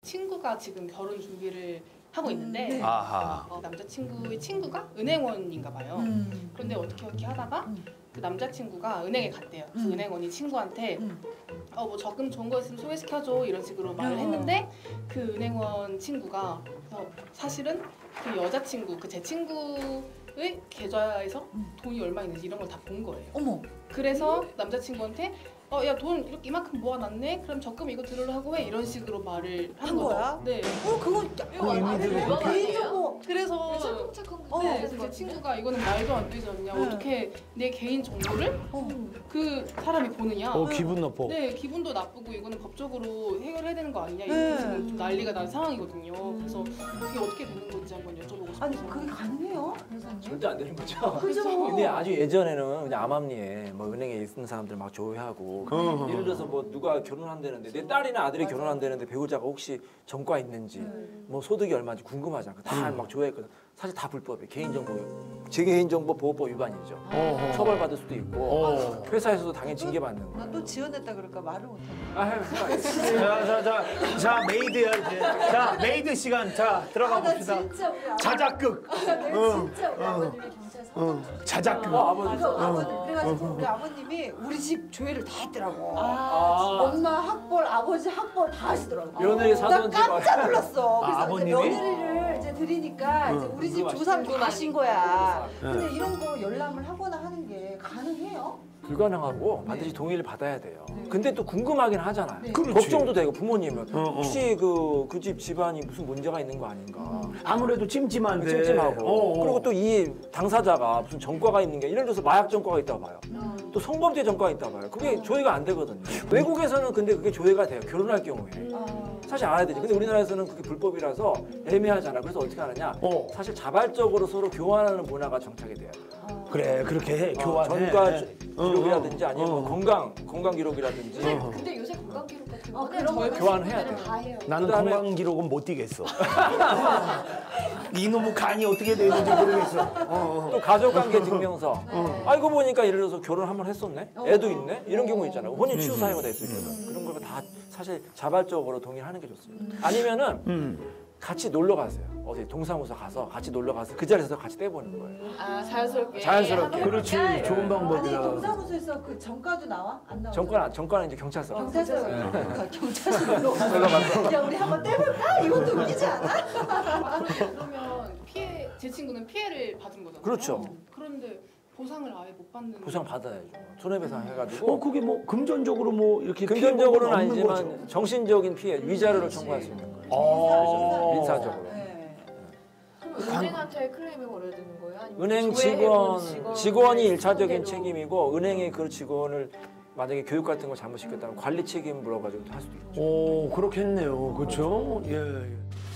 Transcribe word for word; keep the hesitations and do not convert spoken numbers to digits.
친구가 지금 결혼 준비를 하고 있는데 네. 아하. 어, 남자친구의 친구가 은행원인가 봐요. 음. 그런데 어떻게 어떻게 하다가 음. 그 남자친구가 은행에 갔대요. 그래서 음. 은행원이 친구한테 음. 어 뭐 적금 좋은 거 있으면 소개시켜줘 이런 식으로 말을 어. 했는데 그 은행원 친구가 어, 사실은 그 여자친구 그 제 친구의 계좌에서 음. 돈이 얼마 있는지 이런 걸 다 본 거예요. 어머. 그래서 남자친구한테 어 야 돈 이렇게 이만큼 모아놨네 그럼 적금 이거 들으려고 해 이런 식으로 말을 한 한 거죠. 거야? 네. 어 그거 이거 이미지로 개인정보. 그래서 착한 어, 네, 그래서 제 친구가 이거는 말도 안 되지 않냐 네. 어떻게 내 개인 정보를 어. 그 사람이 보느냐. 어 기분 나빠. 네, 기분도 나쁘고 이거는 법적으로 해결해야 되는 거 아니냐 네. 이런 지금 좀 난리가 난 상황이거든요. 그래서 그게 어떻게 되는 건지 한번 여쭤보고 싶어요. 아니 그게 가능해요? 회사님? 절대 안 되는 거죠. 그죠? 근데 아주 예전에는 그냥 암암리에 뭐 은행에 있는 사람들 막 조회하고 어. 예를 들어서 뭐 누가 결혼한다는데 내 딸이나 아들이 맞아. 결혼한다는데 배우자가 혹시 전과 있는지 음. 뭐 소득이 얼마인지 궁금하잖아. 다 막 조회했거든. 사실 다 불법이에요. 개인정보 제 개인정보 보호법 위반이죠. 어. 처벌받을 수도 있고 어. 회사에서도 당연히 징계받는 나 거예요. 또 지원했다 그럴까 말을 못해. 아, 해요. 자자자 자 메이드야 이제. 자 메이드 시간 자 들어가 아, 나 봅시다. 진짜 우리 아버지. 자작극. 아, 나 어. 진짜 우리 어. 아버님이 경찰서. 어. 자작극. 어, 아버지. 그래서 아버님 그래가지고 우리 아버님이 우리 집 조회를 다 했더라고. 아. 엄마 학벌, 아버지 학벌 다 하시더라고. 며느리 나 사돈집 깜짝 놀랐어. 그래서 아, 이제 아버님이? 며느리를 이제 드리니까 이제 우리 집 조사를 다 하신 거야. 네. 근데 이런 거 열람을 하거나 하는 게 가능해요? 불가능하고 네. 반드시 동의를 받아야 돼요. 네. 근데 또 궁금하긴 하잖아요. 네. 그렇지. 걱정도 되고 부모님은 어, 어. 혹시 그 그 집 집안이 무슨 문제가 있는 거 아닌가. 아무래도 찜찜한데. 찜찜하고 어, 어. 그리고 또 이 당사자가 무슨 전과가 있는 게 예를 들어서 마약 전과가 있다고 봐요. 또 성범죄 전과가 있다고 봐요. 그게 조회가 안 되거든요. 외국에서는 근데 그게 조회가 돼요. 결혼할 경우에. 어. 사실 알아야 되지. 근데 우리나라에서는 그게 불법이라서 애매하잖아. 그래서 어떻게 하느냐. 어. 사실 자발적으로 서로 교환하는 문화가 정착이 돼요. 그래 그렇게 해 교환해. 전과 네. 기록이라든지 어, 아니면 어. 뭐 건강 건강 기록이라든지. 근데, 근데 요새 건강 기록 같은 어, 거는 그런 저희 거 교환해야 친구들은 돼요. 다 해요. 나는 그다음에- 건강 기록은 못 뛰겠어. 이놈의 간이 어떻게 되는지 모르겠어. 어, 어. 또 가족관계 증명서. 네. 알고 보니까 예를 들어서 결혼 한 번 했었네. 애도 있네. 이런 경우 있잖아요. 혼인 치유 사유가 될 수 있거든. 그런 걸 다 사실 자발적으로 동의를 하는 게 좋습니다. 아니면은 음. 같이 놀러 가세요. 어디 동사무소 가서 같이 놀러 가서 그 자리에서 같이 떼보는 거예요. 아 자연스럽게. 자연스럽게. 하는 그렇지 거니까. 좋은 아니 방법이야. 동사무소에서 그 정가도 나와? 안 나와? 정권 정권은 이제 경찰서. 어, 경찰서 네. 아, 경찰서로 놀러 가서. 야 우리 한번 떼볼까? 이것도 웃기지 않아? 그러면 피해 제 친구는 피해를 받은 거잖아요. 그렇죠. 그런데 보상을 아예 못 받는. 보상 받아야죠. 손해배상 해가지고. 어 그게 뭐 금전적으로 뭐 이렇게 금전적으로는 피해가 없는 아니지만 거죠. 정신적인 피해, 위자료를 청구할 수 있는 거예요. 어. 민사적으로. 네. 그럼 은행한테 클레임을 걸어야 되는 거예요? 아니면 은행 조회해본 직원, 직원이 일차적인 상대로? 책임이고 은행이 그 직원을 만약에 교육 같은 걸 잘못시켰다면 관리 책임 물어가지고 할 수도 있죠. 오 그렇겠네요. 그렇죠. 예. 예.